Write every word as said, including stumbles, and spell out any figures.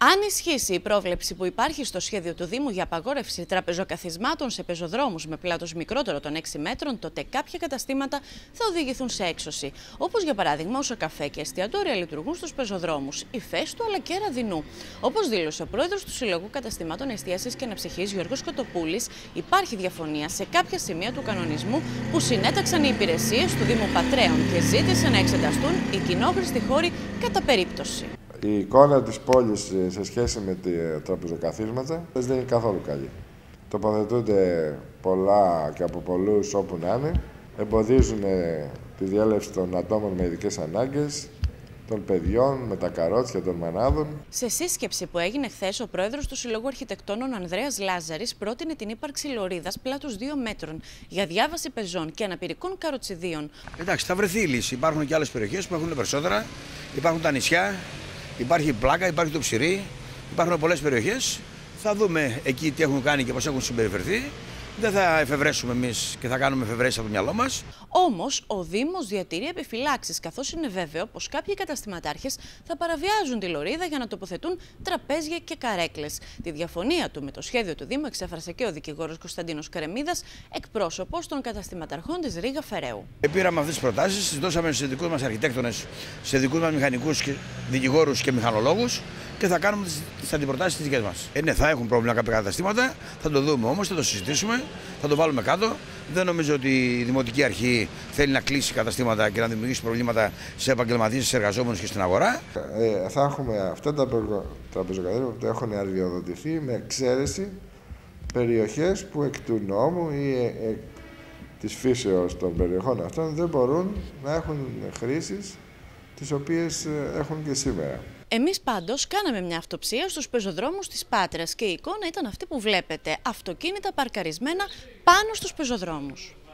Αν ισχύσει η πρόβλεψη που υπάρχει στο σχέδιο του Δήμου για απαγόρευση τραπεζοκαθισμάτων σε πεζοδρόμους με πλάτος μικρότερο των έξι μέτρων, τότε κάποια καταστήματα θα οδηγηθούν σε έξωση. Όπως για παράδειγμα, όσο καφέ και εστιατόρια λειτουργούν στους πεζοδρόμους, Ηφαίστου αλλά και Ραδινού. Όπως δήλωσε ο πρόεδρος του Συλλόγου Καταστημάτων Εστίασης και Αναψυχής, Γιώργος Κοτοπούλης, υπάρχει διαφωνία σε κάποια σημεία του κανονισμού που συνέταξαν οι υπηρεσίες του Δήμου Πατρέων και ζήτησε να εξεταστούν οι κοινόχρηστοι χώροι κατά περίπτωση. Η εικόνα της πόλης σε σχέση με τα τραπεζοκαθίσματα δεν είναι καθόλου καλή. Τοποθετούνται πολλά και από πολλούς όπου να είναι, εμποδίζουν τη διέλευση των ατόμων με ειδικές ανάγκες, των παιδιών, με τα καρότσια των μανάδων. Σε σύσκεψη που έγινε χθες, ο πρόεδρος του Συλλόγου Αρχιτεκτόνων Ανδρέας Λάζαρης πρότεινε την ύπαρξη λωρίδας πλάτους δύο μέτρων για διάβαση πεζών και αναπηρικών καροτσιδίων. Εντάξει, θα βρεθεί η λύση. Υπάρχουν και άλλες περιοχές που έχουν περισσότερα. Υπάρχουν τα νησιά, υπάρχει η Πλάκα, υπάρχει το Ψηρή, υπάρχουν πολλές περιοχές. Θα δούμε εκεί τι έχουν κάνει και πώς έχουν συμπεριφερθεί. Δεν θα εφευρέσουμε εμείς και θα κάνουμε εφευρέσεις από το μυαλό μας. Όμως, ο Δήμος διατηρεί επιφυλάξεις, καθώς είναι βέβαιο πως κάποιοι καταστηματάρχες θα παραβιάζουν τη λωρίδα για να τοποθετούν τραπέζια και καρέκλες. Τη διαφωνία του με το σχέδιο του Δήμου εξέφρασε και ο δικηγόρος Κωνσταντίνος Κρεμίδας, εκπρόσωπος των καταστηματαρχών της Ρήγα Φεραίου. Πήραμε αυτές τις προτάσεις, τις δώσαμε σε δικούς μας αρχιτέκτονες, σε δικούς μας μηχανικούς, δικηγόρους και μηχανολόγους και θα κάνουμε τις αντιπροτάσεις τις δικές μας. Ε, ναι, θα έχουν πρόβλημα κάποια καταστήματα, θα το δούμε όμως, θα το συζητήσουμε, θα το βάλουμε κάτω. Δεν νομίζω ότι η Δημοτική Αρχή θέλει να κλείσει καταστήματα και να δημιουργήσει προβλήματα σε επαγγελματίες, σε εργαζόμενους και στην αγορά. Ε, θα έχουμε αυτά τα τραπεζοκαθίσματα που έχουν αδειοδοτηθεί με εξαίρεση περιοχές που εκ του νόμου ή ε, ε, της φύσεως των περιοχών αυτών δεν μπορούν να έχουν χρήσεις τις οποίες έχουν και σήμερα. Εμείς πάντως κάναμε μια αυτοψία στους πεζοδρόμους της Πάτρας και η εικόνα ήταν αυτή που βλέπετε, αυτοκίνητα παρκαρισμένα πάνω στους πεζοδρόμους.